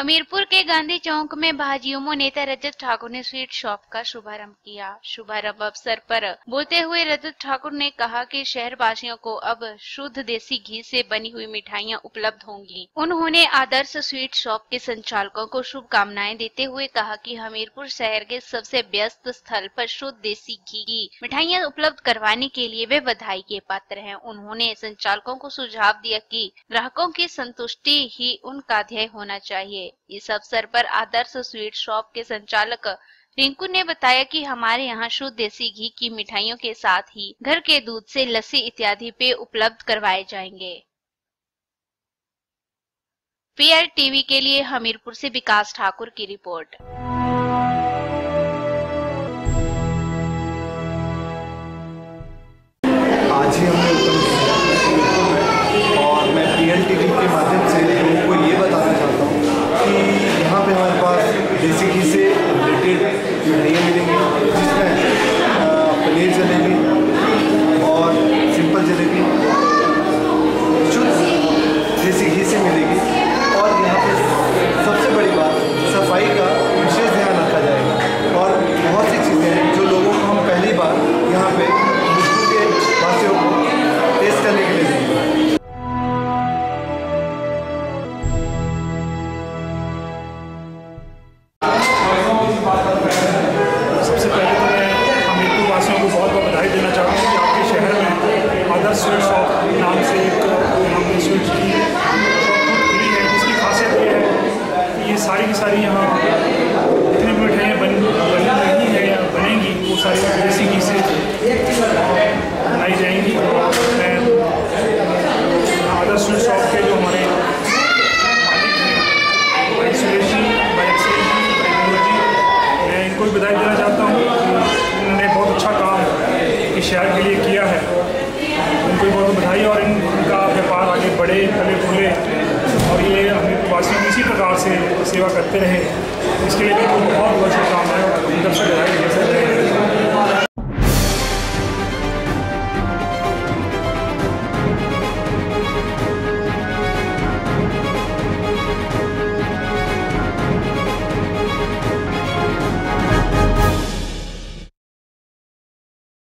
हमीरपुर के गांधी चौक में भाजयुमो नेता रजत ठाकुर ने स्वीट शॉप का शुभारंभ किया। शुभारंभ अवसर पर बोलते हुए रजत ठाकुर ने कहा कि शहर वासियों को अब शुद्ध देसी घी से बनी हुई मिठाइयां उपलब्ध होंगी। उन्होंने आदर्श स्वीट शॉप के संचालकों को शुभकामनाएं देते हुए कहा कि हमीरपुर शहर के सबसे व्यस्त स्थल पर शुद्ध देसी घी की मिठाइयां उपलब्ध करवाने के लिए वे बधाई के पात्र हैं। उन्होंने संचालकों को सुझाव दिया कि ग्राहकों की संतुष्टि ही उनका ध्येय होना चाहिए। इस अवसर पर आदर्श स्वीट शॉप के संचालक रिंकू ने बताया कि हमारे यहाँ शुद्ध देसी घी की मिठाइयों के साथ ही घर के दूध से लस्सी इत्यादि पेय उपलब्ध करवाए जाएंगे। पीआर टीवी के लिए हमीरपुर से विकास ठाकुर की रिपोर्ट। आज ही हमने और मैं पीआर टीवी के माध्यम से लोगों को ये बताना चाहता हूँ कि यहाँ पे हमारे पास देसी घी से रिलेटेड मिठाइयाँ मिलेंगी, जिसमें पनीर जलेबी और सिंपल जलेबी शुद्ध देसी घी से मिलेगी। और यहाँ पे सबसे बड़ी बात सफाई का विशेष ध्यान रखा जाएगा और बहुत सी चीज़ें हैं जो लोगों को हम पहली बार यहाँ पे के वासियों को टेस्ट करने के लिए देंगे। सबसे पहले तो मैं हमीरपुर वासियों को बहुत बहुत बधाई देना चाहता हूँ कि आपके शहर में आदर्श स्वीट शॉप नाम से एक हमने स्वीट की शॉप खुली है, जिसकी खासियत ये है कि ये सारी की सारी यहाँ जितनी भी मिठाइयाँ बनी रही है या बनेंगी वो सारी देसी घी से बनाई जाएंगी। मैं आदर्श स्वीट शॉप के जो हमारे मालिक हैं भाई सुरेश जी, भाई अक्षय जी, भाई मनोज जी, मैं इनको भी बधाई देना चाहता हूँ। उन्होंने बहुत अच्छा काम इस शहर के लिए किया है, उनको भी बहुत बधाई और इनका व्यापार आगे बढ़े, फले फूले और ये हमें वासियों की इसी प्रकार से सेवा करते रहे, इसके लिए भी बहुत बहुत शुभकामनाएं और दर्शक बधाई दे सकते हैं।